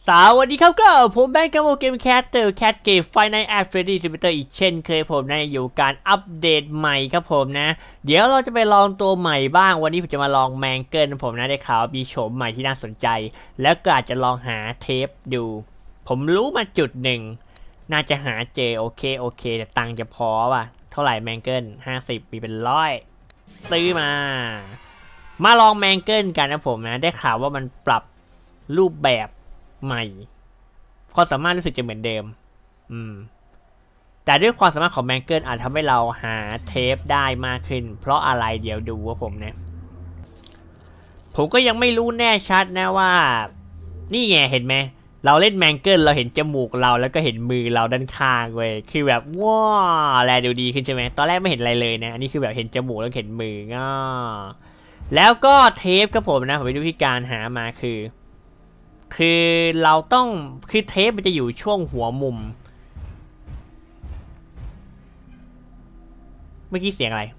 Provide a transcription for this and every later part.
สวัสดีครับก็ผมแบงค์กับเกมแคสเตอร์แคทเกมไฟในแอปเฟรดดี้ซิมเตอร์อีกเช่นเคยผมนะอยู่การอัปเดตใหม่ครับผมนะเดี๋ยวเราจะไปลองตัวใหม่บ้างวันนี้ผมจะมาลองแมงเกิลผมนะได้ข่าวมีโฉมใหม่ที่น่าสนใจแล้วก็อาจจะลองหาเทปดูผมรู้มาจุดหนึ่งน่าจะหาเจอโอเคแต่ตังค์จะพอป่ะเท่าไหร่แมงเกิล50มีเป็น100ซื้อมาลองแมงเกิลกันนะผมนะได้ข่าวว่ามันปรับรูปแบบใหม่ความสามารถรู้สึกจะเหมือนเดิมแต่ด้วยความสามารถของแมงเกิลอาจทำให้เราหาเทปได้มากขึ้นเพราะอะไรเดี๋ยวดูว่าผมก็ยังไม่รู้แน่ชัดนะว่านี่ไงเห็นไหมเราเล่นแมงเกิลเราเห็นจมูกเราแล้วก็เห็นมือเราด้านข้างเว้ยคือแบบว้าแลดูดีขึ้นใช่ไหมตอนแรกไม่เห็นอะไรเลยนะอันนี้คือแบบเห็นจมูกแล้วเห็นมือแล้วก็เทปครับผมนะผมไปดูที่การหามาคือเราต้องคือเทปมันจะอยู่ช่วงหัวมุมเมื่อกี้เสียงอะไร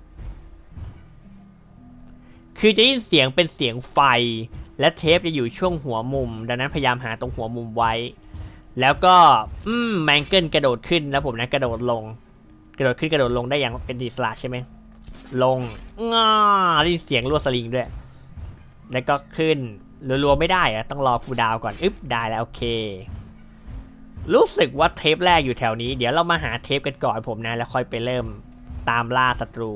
คือจะยินเสียงเป็นเสียงไฟและเทปจะอยู่ช่วงหัวมุมดังนั้นพยายามหาตรงหัวมุมไว้แล้วก็แมงเกิลกระโดดขึ้นแล้วผมนะกระโดดลงกระโดดขึ้นกระโดดลงได้อย่างเป็นอิสระใช่ไหมลงได้ยินเสียงลวดสลิงด้วยแล้วก็ขึ้นรัวๆไม่ได้อะต้องรอคูลดาวน์ก่อนได้แล้วโอเครู้สึกว่าเทปแรกอยู่แถวนี้เดี๋ยวเรามาหาเทปกันก่อนผมนะแล้วค่อยไปเริ่มตามล่าศัตรู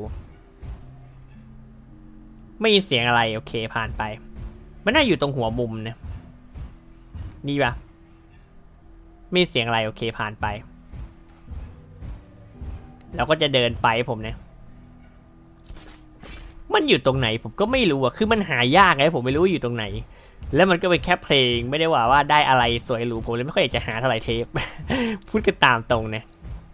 ไม่มีเสียงอะไรโอเคผ่านไปมันน่าอยู่ตรงหัวมุมนะนี่ปะไม่มีเสียงอะไรโอเคผ่านไปเราก็จะเดินไปผมนะมันอยู่ตรงไหนผมก็ไม่รู้อะคือมันหายากไงผมไม่รู้ว่าอยู่ตรงไหนแล้วมันก็เป็นแค่เพลงไม่ได้ว่าได้อะไรสวยหรูผมเลยไม่ค่อยอยากจะหาเท่าไหร่เทป พูดกันตามตรงนะ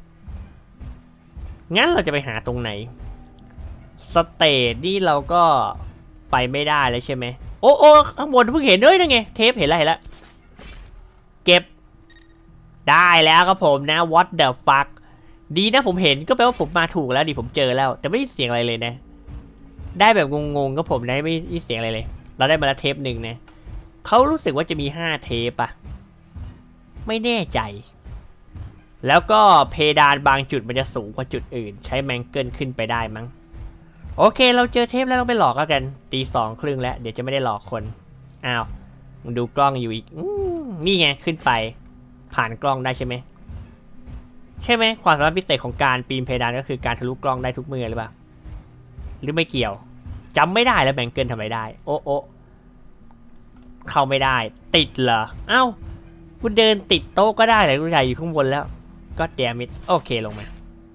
งั้นเราจะไปหาตรงไหนสเตจนี่เราก็ไปไม่ได้เลยใช่ไหมโอ้ข้างบนเพิ่งเห็นด้วยนะไงเทปเห็นแล้วเก็บได้แล้วครับผมนะ what the fuck ดีนะผมเห็นก็แปลว่าผมมาถูกแล้วดิผมเจอแล้วแต่ไม่ได้เสียงอะไรเลยนะได้แบบงงๆก็ผมได้ไม่ได้เสียงอะไรเลยเราได้มาแล้วเทปหนึ่งนะเขารู้สึกว่าจะมี5เทปอะไม่แน่ใจแล้วก็เพดานบางจุดมันจะสูงกว่าจุดอื่นใช้แมงเกิลขึ้นไปได้มั้งโอเคเราเจอเทปแล้วเราไปหลอกกันตี2:30แล้วเดี๋ยวจะไม่ได้หลอกคนอ้าวมึงดูกล้องอยู่อีกนี่ไงขึ้นไปผ่านกล้องได้ใช่ไหมความสามารถพิเศษของการปีนเพดานก็คือการทะลุกล้องได้ทุกมือหรือเปล่าหรือไม่เกี่ยวจำไม่ได้แล้วแมงเกิลทำไมได้โอ้เข้าไม่ได้ติดเหรอเอ้ากูเดินติดโต๊ะก็ได้เลยกูใหญ่อยู่ข้างบนแล้วก็แดมิดโอเคลงมา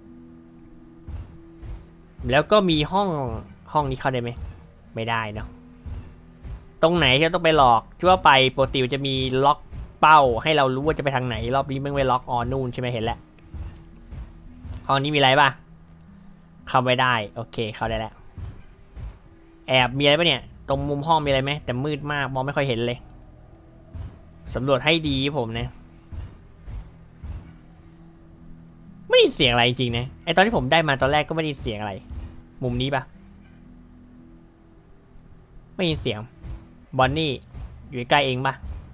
แล้วก็มีห้องนี้เข้าได้ไหมไม่ได้เนาะตรงไหนที่เราต้องไปหลอกทั่วไปปกติจะมีล็อกเป้าให้เรารู้ว่าจะไปทางไหนรอบนี้มึงไปล็อกนู่นใช่ไหมเห็นแล้วห้องนี้มีอะไรป่ะเข้าไม่ได้โอเคเข้าได้แล้วแอบมีอะไรป่ะเนี่ยตรงมุมห้องมีอะไรไหมแต่มืดมากมองไม่ค่อยเห็นเลยสำรวจให้ดีผมนะไม่ได้ยินเสียงอะไรจริงๆนะไอตอนที่ผมได้มาตอนแรกก็ไม่ได้ยินเสียงอะไรมุมนี้ปะไม่ได้ยินเสียงบอนนี่อยู่ใกล้เองปะ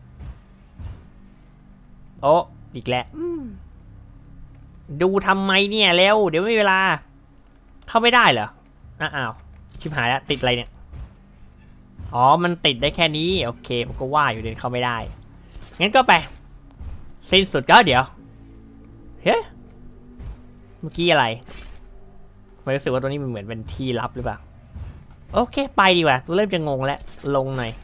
โอ้อีกแล้วดูทำไมเนี่ยเร็วเดี๋ยวไม่มีเวลาเข้าไม่ได้เหรออ้าวชิบหายแล้วติดอะไรเนี่ยอ๋อมันติดได้แค่นี้โอเคผมก็ว่าอยู่เดินเข้าไม่ได้งั้นก็ไปสิ้นสุดก็เดี๋ยวเฮ้ยเมื่อกี้อะไรผมรู้สึกว่าตัวนี้มันเหมือนเป็นที่ลับหรือเปล่าโอเคไปดีกว่าตัวเริ่มจะงงแล้วลงหน่อย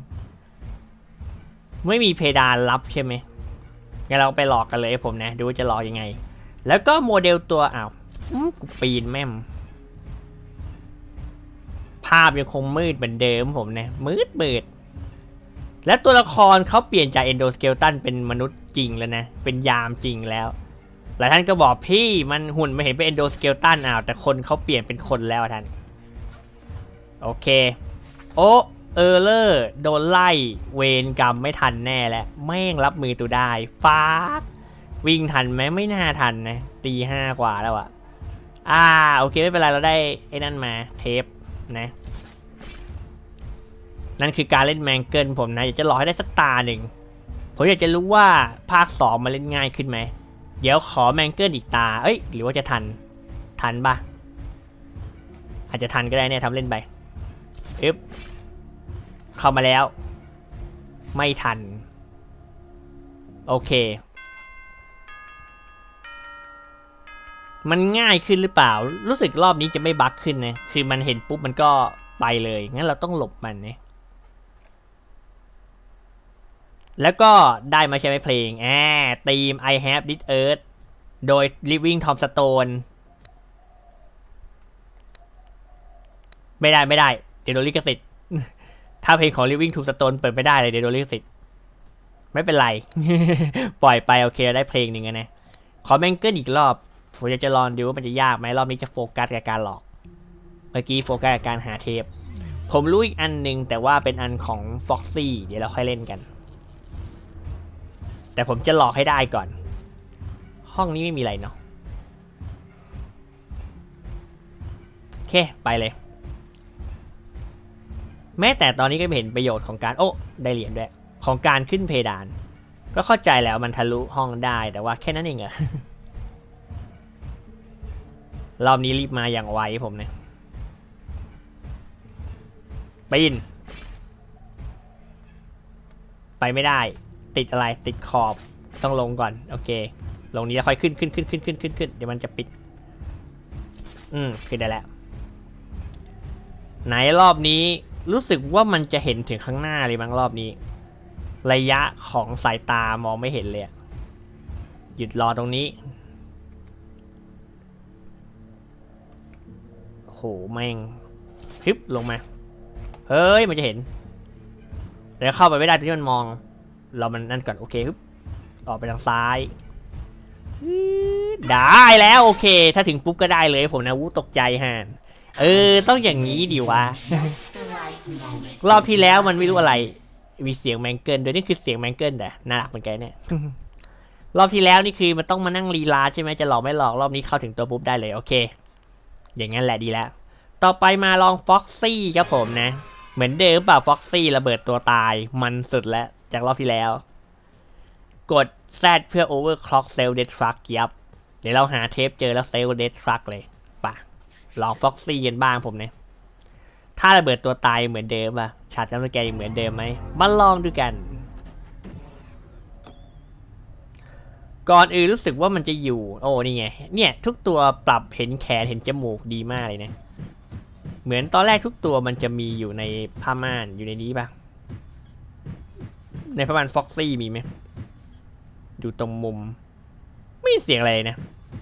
ไม่มีเพดานลับใช่ไหมงั้นเราไปหลอกกันเลยผมนะดูว่าจะหลอกยังไงแล้วก็โมเดลตัวกูปีนแม่มภาพยังคงมืดเหมือนเดิมผมนะมืดและตัวละครเขาเปลี่ยนจากเอนโดสเกลตันเป็นมนุษย์จริงแล้วนะเป็นยามจริงแล้วหลายท่านก็บอกพี่มันหุ่นไม่เห็นเป็นเอนโดสเกลตันแต่คนเขาเปลี่ยนเป็นคนแล้วท่านโอเคโอ้เลอร์โดนไล่เวรกรรมไม่ทันแน่แหละแม่งรับมือตัวได้ฟ้าวิ่งทันไหมไม่น่าทันนะตี5กว่าแล้วอะโอเคไม่เป็นไรเราได้ไอ้นั่นมาเทปนะนั่นคือการเล่นแมงเกิลผมนะอยากจะรอให้ได้สักตาหนึ่งผมอยากจะรู้ว่าภาค2มาเล่นง่ายขึ้นไหมเดี๋ยวขอแมงเกิลอีกตาเอ้ยหรือว่าจะทันปะอาจจะทันก็ได้เนี่ยทำเล่นไปเข้ามาแล้วไม่ทันโอเคมันง่ายขึ้นหรือเปล่ารู้สึกรอบนี้จะไม่บั๊กขึ้นนะคือมันเห็นปุ๊บมันก็ไปเลยงั้นเราต้องหลบมันเนี่ยแล้วก็ได้มาใช้เพลงทีม I Have This Earth โดย Living Tombstone ไม่ได้เดี๋ยวโดนลิขสิทธิ์ถ้าเพลงของ Living Tombstone เปิดไม่ได้เลยเดี๋ยวโดนลิขสิทธิ์ไม่เป็นไร ปล่อยไปโอเคได้เพลงหนึ่งนะขอแมงเกิลอีกรอบผมอยากจะลองดูว่ามันจะยากไหมรอบนี้จะโฟกัสกับการหลอกเมื่อกี้โฟกัสกับการหาเทปผมรู้อีกอันหนึ่งแต่ว่าเป็นอันของ Foxy เดี๋ยวเราค่อยเล่นกันแต่ผมจะหลอกให้ได้ก่อนห้องนี้ไม่มีอะไรเนาะโอเคไปเลยแม้แต่ตอนนี้ก็ไม่เห็นประโยชน์ของการได้เหรียญด้วยของการขึ้นเพดานก็เข้าใจแล้วมันทะลุห้องได้แต่ว่าแค่นั้นเองอะ รอบนี้รีบมาอย่างไวผมเนี่ยปีนไปไม่ได้ติดอะไรติดขอบต้องลงก่อนโอเคลงนี้แล้วค่อยขึ้นเดี๋ยวมันจะปิดขึ้นได้แล้วไหนรอบนี้รู้สึกว่ามันจะเห็นถึงข้างหน้าเลยบางรอบนี้ระยะของสายตามองไม่เห็นเลยหยุดรอตรงนี้โหแม่งฮึบลงมาเฮ้ยมันจะเห็นแต่เข้าไปไม่ได้ที่มันมองเรามันนั่นก่อนโอเคฮึบออกไปทางซ้ายได้แล้วโอเคถ้าถึงปุ๊บก็ได้เลยผมนะตกใจฮะต้องอย่างนี้ดิวะ รอบที่แล้วมันไม่รู้อะไรมีเสียงแมงเกิลโดยนี่คือเสียงแมงเกิลแต่น่ารักเหมือนกันเนี่ย รอบที่แล้วนี่คือมันต้องมานั่งลีลาใช่ไหมจะหลอกไม่หลอกรอบนี้เข้าถึงตัวปุ๊บได้เลยโอเคอย่างนั้นแหละดีแล้วต่อไปมาลองฟ็อกซี่ครับผมนะเหมือนเดิมเปล่าฟ็อกซี่ระเบิดตัวตายมันสุดแล้วจากรอบที่แล้วกด Z เพื่อ overclock cell death truck ยับเดี๋ยวเราหาเทปเจอแล้ว cell death truck เลยป่ะลองฟ็อกซี่กันบ้างผมเนี่ยถ้าระเบิดตัวตายเหมือนเดิมป่ะฉากจำสแกร์เหมือนเดิมไหมมาลองดูกันก่อนอื่นรู้สึกว่ามันจะอยู่นี่ไงเนี่ยทุกตัวปรับเห็นแขนเห็นจมูกดีมากเลยนะเหมือนตอนแรกทุกตัวมันจะมีอยู่ในผ้าม่านอยู่ในนี้ป่ะในผ้าม่านฟ็อกซี่มีไหมดูตรงมุมไม่เสียงอะไรนะ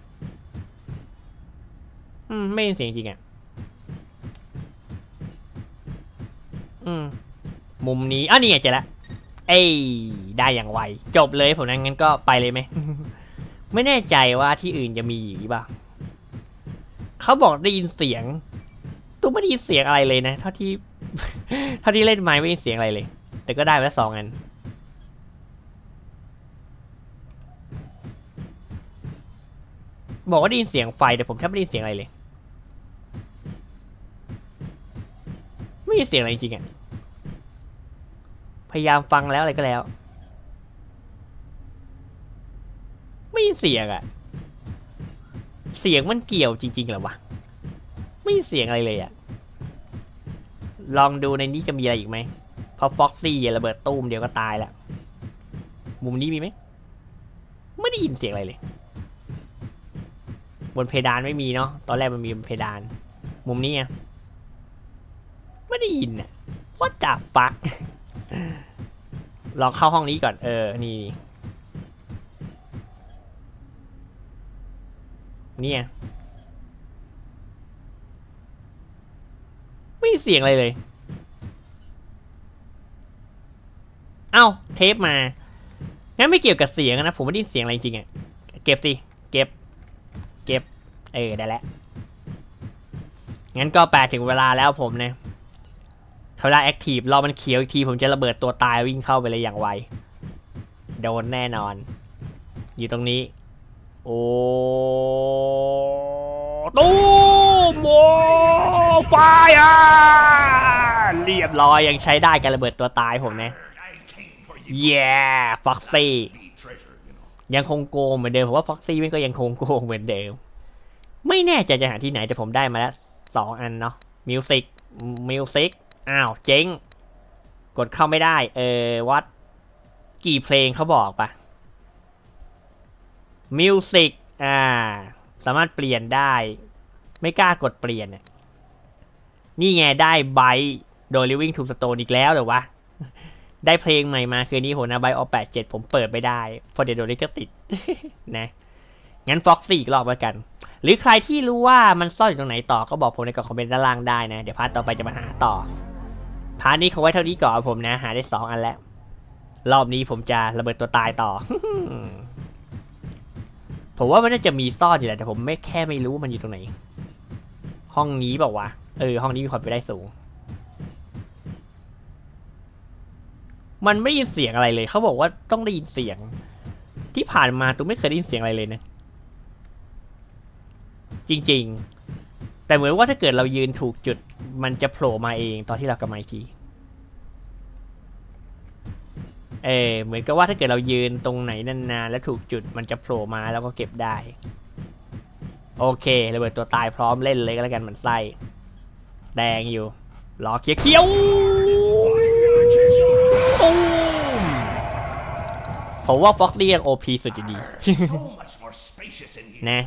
ไม่เสียงจริงอ่ะมุมนี้นี่ไงเจอละได้อย่างไวจบเลยผมงั้นก็ไปเลยไหม ไม่แน่ใจว่าที่อื่นจะมีหรือเปล่าเขาบอกได้ยินเสียงตู้ไม่ได้ยินเสียงอะไรเลยนะเท่าที่เล่นไม้ไม่ได้ยินเสียงอะไรเลยแต่ก็ได้ไปแล้ว2 อันบอกว่าได้ยินเสียงไฟแต่ผมแทบไม่ได้ยินเสียงอะไรเลยไม่มีเสียงอะไรจริงๆอ่ะพยายามฟังแล้วอะไรก็แล้วไม่มีเสียงอ่ะเสียงมันเกี่ยวจริงๆเหรอวะไม่มีเสียงอะไรเลยอ่ะลองดูในนี้จะมีอะไรอีกไหมพอฟ็อกซี่ระเบิดตู้มเดียวก็ตายแล้วมุมนี้มีไหมไม่ได้ยินเสียงอะไรเลยบนเพดานไม่มีเนาะตอนแรกมันมีบนเพดานมุมนี้อ่ะไม่ได้ยินอ่ะ What the fuck ลองเข้าห้องนี้ก่อนนี่เนี่ยไม่มีเสียงอะไรเลยเทปมางั้นไม่เกี่ยวกับเสียงนะผมไม่ได้ยินเสียงอะไรจริงอ่ะเก็บสิเก็บได้แล้วงั้นก็แปลถึงเวลาแล้วผมเนี่ยเวลาแอคทีฟรอมันเขียวอีกทีผมจะระเบิดตัวตายวิ่งเข้าไปเลยอย่างไวโดนแน่นอนอยู่ตรงนี้ตู้มโไฟเรียบร้อยยังใช้ได้การระเบิดตัวตายผมนะเย้ฟ็อกซี่ยังคงโกงเหมือนเดิมผมว่าฟ็อกซี่มันก็ยังคงโกงเหมือนเดิมไม่แน่ใจจะหาที่ไหนแต่ผมได้มาแล้ว2 อันเนาะมิวสิกอ้าวเจ๊งกดเข้าไม่ได้วัดกี่เพลงเขาบอกปะมิวสิกสามารถเปลี่ยนได้ไม่กล้ากดเปลี่ยนนี่ไงได้ไบโดย Living Tombstone อีกแล้วเหรอวะได้เพลงใหม่มาคือนี้โหนะไบออ87ผมเปิดไม่ได้พอเดี๋ยวโดนลิขติด นะงั้น Foxy อีกรอบแล้วกันหรือใครที่รู้ว่ามันซ่อนอยู่ตรงไหนต่อก็บอกผมในกล่องคอมเมนต์ด้านล่างได้นะเดี๋ยวพาร์ทต่อไปจะมาหาต่อพาร์ทนี้เขาไว้เท่านี้ก่อนผมนะหาได้2 อันแล้วรอบนี้ผมจะระเบิดตัวตายต่อ ผมว่ามันน่าจะมีซ่อนอยู่แหละแต่ผมไม่รู้มันอยู่ตรงไหนห้องนี้บอกว่าห้องนี้มีความเป็นไปได้สูงมันไม่ได้ยินเสียงอะไรเลยเขาบอกว่าต้องได้ยินเสียงที่ผ่านมาตูไม่เคยได้ยินเสียงอะไรเลยนะจริงๆแต่เหมือนว่าถ้าเกิดเรายืนถูกจุดมันจะโผล่มาเองตอนที่เรากำลังทีเหมือนกับว่าถ้าเกิดเรายืนตรงไหนนานๆแล้วถูกจุดมันจะโผล่มาแล้วก็เก็บได้โอเคระเบิดตัวตายพร้อมเล่นเลยก็แล้วกันมันไส้แดงอยู่รอเขียวผมว่า Foxy ยัง OP สุดดี นะ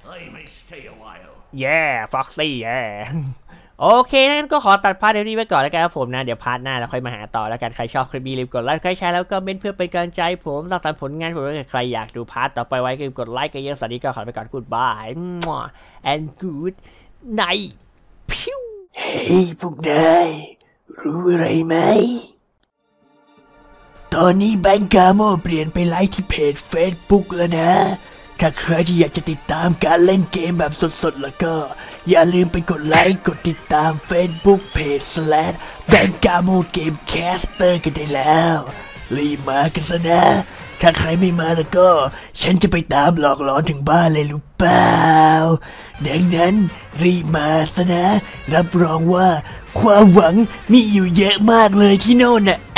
Foxy โอเคงั้นก็ขอตัดพาร์ทนี้ไว้ก่อนแล้วกันครับผมนะเดี๋ยวพาร์ทหน้าเราค่อยมาหาต่อแล้วกันใครชอบคลิปนี้รีบกดไลค์ใครใช้แล้วก็เพื่อเป็นกำลังใจผมสร้างสรรค์ผลงานผมถ้าใครอยากดูพาร์ทต่อไปไว้ก็กดไลค์กันเยอะสวัสดีก็ขอไปก่อน goodbye and good night เฮ้ยพวกนายรู้อะไรไหมตอนนี้แบงก์กาโมเปลี่ยนไปไลฟ์ที่เพจ Facebook แล้วนะถ้าใครที่อยากจะติดตามการเล่นเกมแบบสดๆแล้วก็อย่าลืมไปกดไลค์กดติดตาม Facebook Page / แบงก์กาโมเกมแคสเตอร์กันได้แล้วรีบมากันซะนะถ้าใครไม่มาแล้วก็ฉันจะไปตามหลอกหลอนถึงบ้านเลยรู้เปล่าดังนั้นรีบมาซะนะรับรองว่าความหวังมีอยู่เยอะมากเลยที่โน่นน่ะ